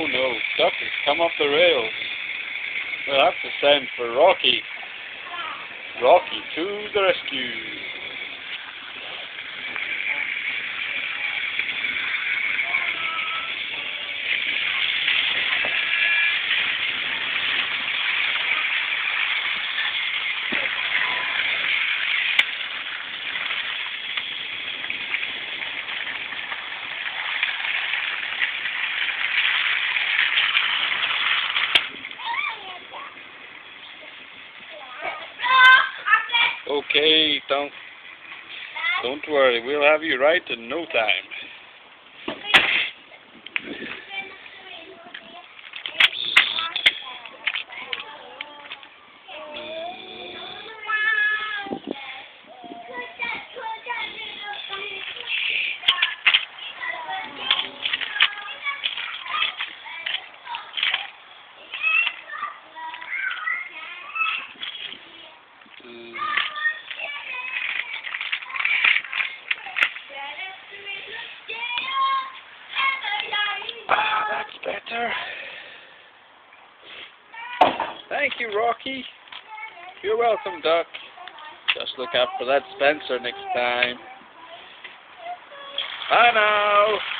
Oh no, Duck has come off the rails. We'll have to send for Rocky. Rocky to the rescue. Okay, don't worry, we'll have you right in no time. That's better. Thank you, Rocky. You're welcome, Duck. Just look out for that Spencer next time. Bye now.